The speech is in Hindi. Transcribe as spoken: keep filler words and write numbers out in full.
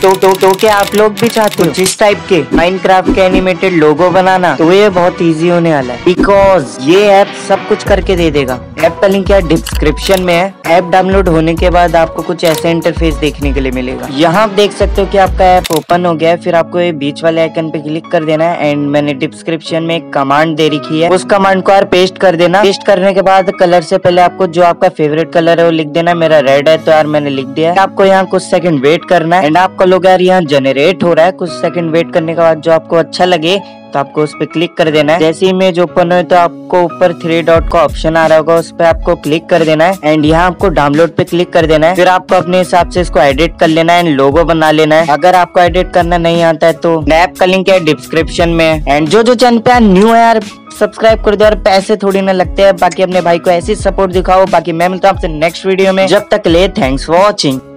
तो तो तो क्या आप लोग भी चाहते हो जिस टाइप के माइनक्राफ्ट के एनिमेटेड लोगो बनाना, तो ये बहुत इजी होने वाला है, बिकॉज ये ऐप सब कुछ करके दे देगा। ऐप का लिंक है डिस्क्रिप्शन में है। ऐप डाउनलोड होने के बाद आपको कुछ ऐसा इंटरफेस देखने के लिए मिलेगा। यहाँ आप देख सकते हो कि आपका ऐप ओपन हो गया है। फिर आपको ये बीच वाले आइकन पे क्लिक कर देना है एंड मैंने डिस्क्रिप्शन में एक कमांड दे रखी है, उस कमांड को यार पेस्ट कर देना। पेस्ट करने के बाद कलर से पहले आपको जो आपका फेवरेट कलर है वो लिख देना। मेरा रेड है तो यार मैंने लिख दिया है। आपको यहाँ कुछ सेकंड वेट करना है एंड आपका लोग यार यहाँ जनरेट हो रहा है। कुछ सेकंड वेट करने के बाद जो आपको अच्छा लगे तो आपको उस पर क्लिक कर देना है। जैसे इमेज ओपन हो तो आपको ऊपर थ्री डॉट का ऑप्शन आ रहा होगा, उस पर आपको क्लिक कर देना है एंड यहाँ आपको डाउनलोड पे क्लिक कर देना है। फिर आपको अपने हिसाब से इसको एडिट कर लेना है एंड लोगो बना लेना है। अगर आपको एडिट करना नहीं आता है तो ऐप का लिंक है डिस्क्रिप्शन में। एंड जो जो चैनल पे न्यू है यार सब्सक्राइब कर दो, और पैसे थोड़ी ना लगते हैं। बाकी अपने भाई को ऐसी सपोर्ट दिखाओ। बाकी मैं मिलता हूँ आपसे नेक्स्ट वीडियो में, जब तक ले थैंक्स फॉर वॉचिंग।